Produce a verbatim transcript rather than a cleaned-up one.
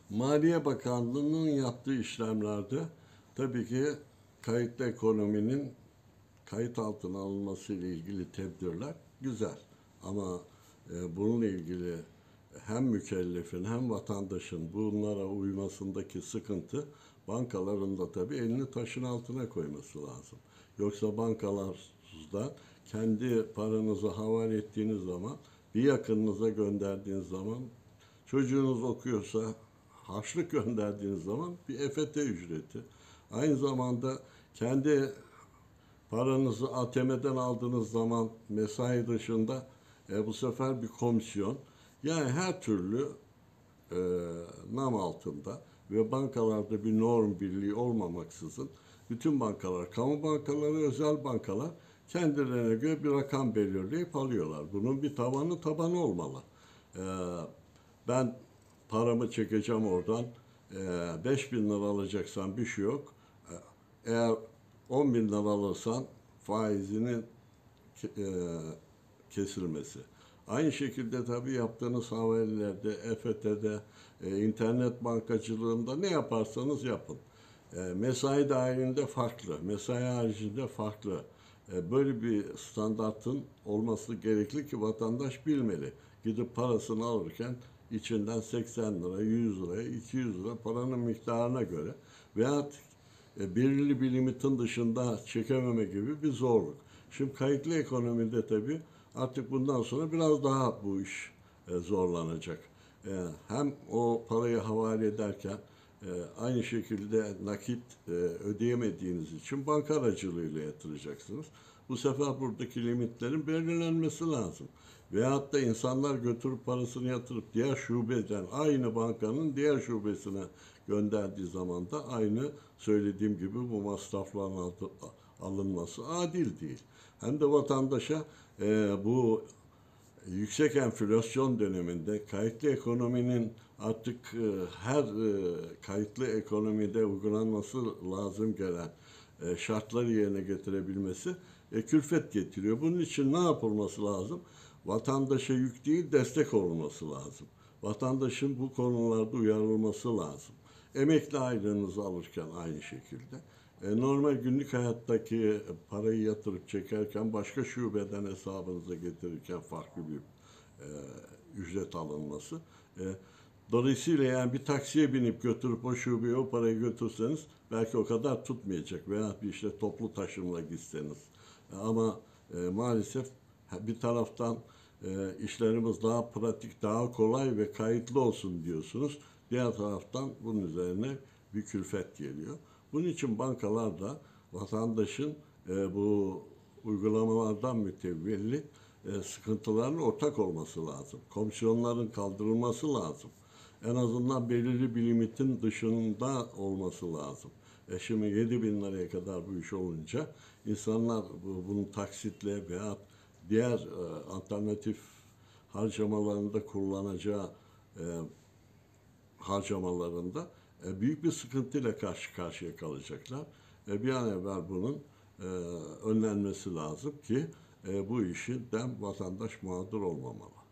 Maliye Bakanlığı'nın yaptığı işlemlerde tabii ki kayıtlı ekonominin kayıt altına alınması ile ilgili tedbirler güzel. Ama e, bununla ilgili hem mükellefin hem vatandaşın bunlara uymasındaki sıkıntı bankaların da tabii elini taşın altına koyması lazım. Yoksa bankalarda kendi paranızı havale ettiğiniz zaman bir yakınınıza gönderdiğiniz zaman çocuğunuz okuyorsa harçlık gönderdiğiniz zaman bir E F T ücreti. Aynı zamanda kendi paranızı A T M'den aldığınız zaman mesai dışında e, bu sefer bir komisyon. Yani her türlü e, nam altında ve bankalarda bir norm birliği olmamaksızın bütün bankalar, kamu bankaları, özel bankalar kendilerine göre bir rakam belirleyip alıyorlar. Bunun bir tavanı tabanı olmalı. E, ben paramı çekeceğim oradan. E, beş bin lira alacaksan bir şey yok. E, eğer on bin lira alırsan faizinin e, kesilmesi. Aynı şekilde tabii yaptığınız havalelerde, E F T'de, e, internet bankacılığında ne yaparsanız yapın. E, mesai dahilinde farklı, mesai haricinde farklı. E, böyle bir standartın olması gerekli ki vatandaş bilmeli. Gidip parasını alırken içinden seksen lira, yüz lira, iki yüz lira paranın miktarına göre veya e, belirli bir limitin dışında çekememe gibi bir zorluk. Şimdi kayıtlı ekonomide tabii artık bundan sonra biraz daha bu iş e, zorlanacak. E, hem o parayı havale ederken e, aynı şekilde nakit e, ödeyemediğiniz için banka aracılığıyla yatıracaksınız. Bu sefer buradaki limitlerin belirlenmesi lazım. Veyahut da insanlar götürüp parasını yatırıp diğer şubeden aynı bankanın diğer şubesine gönderdiği zaman da aynı söylediğim gibi bu masrafların altı, alınması adil değil. Hem de vatandaşa e, bu yüksek enflasyon döneminde kayıtlı ekonominin artık e, her e, kayıtlı ekonomide uygulanması lazım gelen e, şartları yerine getirebilmesi e, külfet getiriyor. Bunun için ne yapılması lazım? Vatandaşa yük değil, destek olması lazım. Vatandaşın bu konularda uyarılması lazım. Emekli aylığınızı alırken aynı şekilde. E, normal günlük hayattaki parayı yatırıp çekerken başka şubeden hesabınıza getirirken farklı bir e, ücret alınması. E, dolayısıyla yani bir taksiye binip götürüp o şubeye o parayı götürseniz belki o kadar tutmayacak veya bir işte toplu taşımla gitseniz. E, ama e, maalesef bir taraftan e, işlerimiz daha pratik, daha kolay ve kayıtlı olsun diyorsunuz. Diğer taraftan bunun üzerine bir külfet geliyor. Bunun için bankalar da vatandaşın e, bu uygulamalardan mütevellit e, sıkıntıların ortak olması lazım. Komisyonların kaldırılması lazım. En azından belirli bir limitin dışında olması lazım. E şimdi yedi bin liraya kadar bu iş olunca insanlar bu, bunun taksitle veya diğer e, alternatif harcamalarında kullanacağı e, harcamalarında e, büyük bir sıkıntıyla karşı karşıya kalacaklar. E, bir an evvel bunun e, önlenmesi lazım ki e, bu işinden vatandaş mağdur olmamalı.